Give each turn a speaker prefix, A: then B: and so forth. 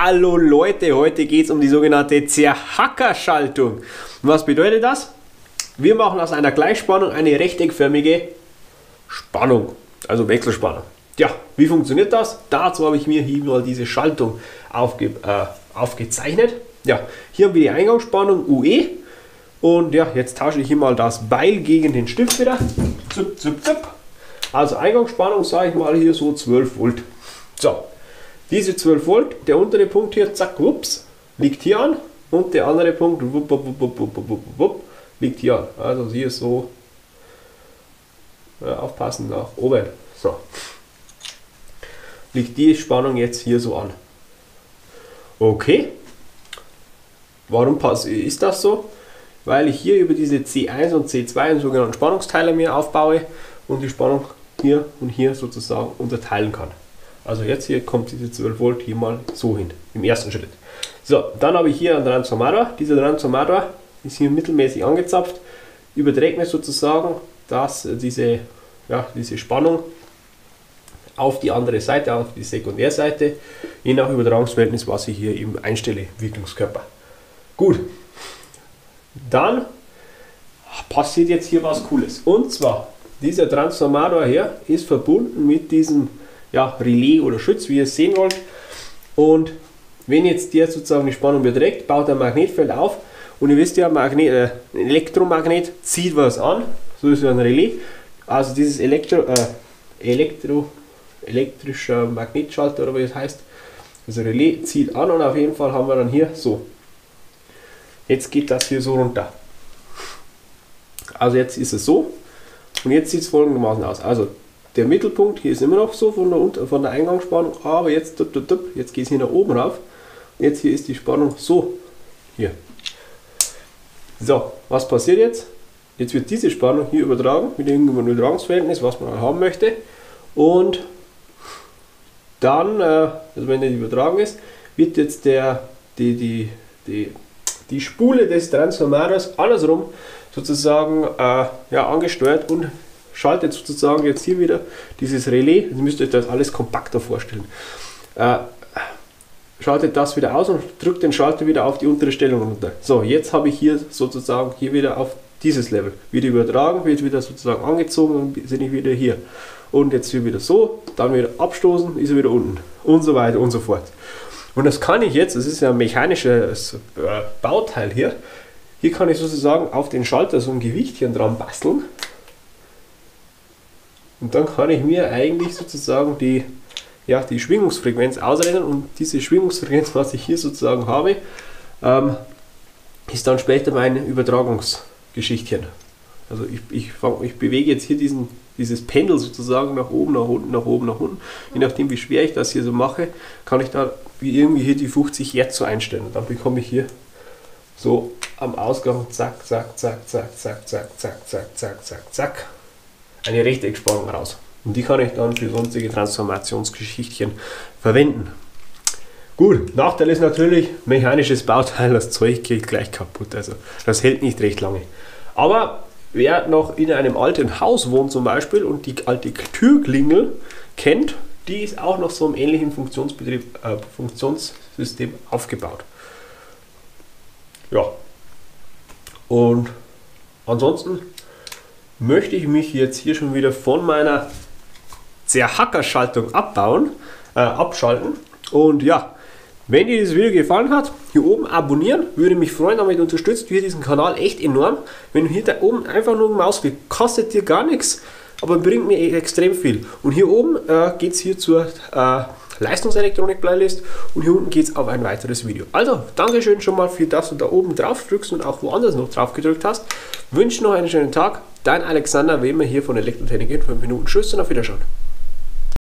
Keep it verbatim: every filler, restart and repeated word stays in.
A: Hallo Leute, heute geht es um die sogenannte Zerhackerschaltung. Was bedeutet das? Wir machen aus einer Gleichspannung eine rechteckförmige Spannung, also Wechselspannung. Ja, wie funktioniert das? Dazu habe ich mir hier mal diese Schaltung aufge, äh, aufgezeichnet. Ja, hier haben wir die Eingangsspannung U E und ja, jetzt tausche ich hier mal das Beil gegen den Stift wieder. Zup, zup, zup. Also Eingangsspannung, sage ich mal hier so zwölf Volt. So. Diese zwölf Volt, der untere Punkt hier, zack, wups, liegt hier an und der andere Punkt, wupp, wupp, wupp, wupp, wupp, wupp, liegt hier an. Also hier so, ja, aufpassen nach oben. So. Liegt die Spannung jetzt hier so an. Okay. Warum ist das so? Weil ich hier über diese C eins und C zwei einen sogenannten Spannungsteiler mir aufbaue und die Spannung hier und hier sozusagen unterteilen kann. Also jetzt hier kommt diese zwölf Volt hier mal so hin, im ersten Schritt. So, dann habe ich hier einen Transformator. Dieser Transformator ist hier mittelmäßig angezapft, überträgt mir sozusagen dass diese, ja, diese Spannung auf die andere Seite, auf die Sekundärseite, je nach Übertragungsverhältnis, was ich hier eben einstelle, Wirkungskörper. Gut, dann passiert jetzt hier was Cooles. Und zwar, dieser Transformator hier ist verbunden mit diesem ja, Relais oder Schütz, wie ihr es sehen wollt. Und wenn jetzt der sozusagen die Spannung überträgt, baut ein Magnetfeld auf. Und ihr wisst ja, Magnet, äh, ein Elektromagnet zieht was an. So ist ja ein Relais. Also dieses Elektro, äh, Elektro, elektrischer Magnetschalter oder wie es heißt. Das Relais zieht an und auf jeden Fall haben wir dann hier so. Jetzt geht das hier so runter. Also jetzt ist es so. Und jetzt sieht es folgendermaßen aus. Also der Mittelpunkt hier ist immer noch so von der, von der Eingangsspannung, aber jetzt, jetzt geht es hier nach oben rauf. Jetzt hier ist die Spannung so. Hier. So, was passiert jetzt? Jetzt wird diese Spannung hier übertragen mit irgendeinem Übertragungsverhältnis, was man haben möchte. Und dann, äh, also wenn der übertragen ist, wird jetzt der, die, die, die, die Spule des Transformators andersrum sozusagen äh, ja, angesteuert und schaltet sozusagen jetzt hier wieder dieses Relais, ihr müsst euch das alles kompakter vorstellen, äh, schaltet das wieder aus und drückt den Schalter wieder auf die untere Stellung runter. So, jetzt habe ich hier sozusagen hier wieder auf dieses Level, wieder übertragen, wird wieder sozusagen angezogen und bin ich wieder hier. Und jetzt hier wieder so, dann wieder abstoßen, ist er wieder unten und so weiter und so fort. Und das kann ich jetzt, das ist ja ein mechanisches Bauteil hier, hier kann ich sozusagen auf den Schalter so ein Gewichtchen dran basteln. Und dann kann ich mir eigentlich sozusagen die, ja, die Schwingungsfrequenz ausrechnen und diese Schwingungsfrequenz, was ich hier sozusagen habe, ähm, ist dann später mein Übertragungsgeschichtchen. Also ich, ich, ich bewege jetzt hier diesen, dieses Pendel sozusagen nach oben, nach unten, nach oben, nach unten. Je nachdem wie schwer ich das hier so mache, kann ich da wie irgendwie hier die fünfzig Hertz so einstellen. Und dann bekomme ich hier so am Ausgang zack, zack, zack, zack, zack, zack, zack, zack, zack, zack, zack. Eine Rechteckspannung raus. Und die kann ich dann für sonstige Transformationsgeschichtchen verwenden. Gut, Nachteil ist natürlich, mechanisches Bauteil, das Zeug geht gleich kaputt. Also das hält nicht recht lange. Aber wer noch in einem alten Haus wohnt zum Beispiel und die alte Türklingel kennt, die ist auch noch so im ähnlichen Funktionsbetrieb, äh, Funktionssystem aufgebaut. Ja. Und ansonsten möchte ich mich jetzt hier schon wieder von meiner Zerhackerschaltung abbauen, äh, abschalten. Und ja, wenn dir dieses Video gefallen hat, hier oben abonnieren, würde mich freuen, damit unterstützt ihr diesen Kanal echt enorm. Wenn du hier da oben einfach nur eine Maus klickst, kostet dir gar nichts, aber bringt mir extrem viel. Und hier oben äh, geht es hier zur äh, Leistungselektronik-Playlist und hier unten geht es auf ein weiteres Video. Also, Dankeschön schon mal für das du da oben drauf drückst und auch woanders noch drauf gedrückt hast. Wünsche noch einen schönen Tag. Dein Alexander, wie immer hier von Elektrotechnik in fünf Minuten. Tschüss und auf Wiedersehen.